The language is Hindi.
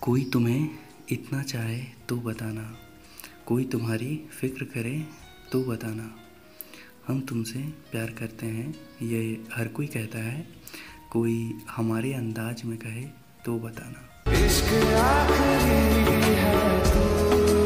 कोई तुम्हें इतना चाहे तो बताना, कोई तुम्हारी फ़िक्र करे तो बताना, हम तुमसे प्यार करते हैं ये हर कोई कहता है, कोई हमारे अंदाज में कहे तो बताना। इश्क आखिरी है तू।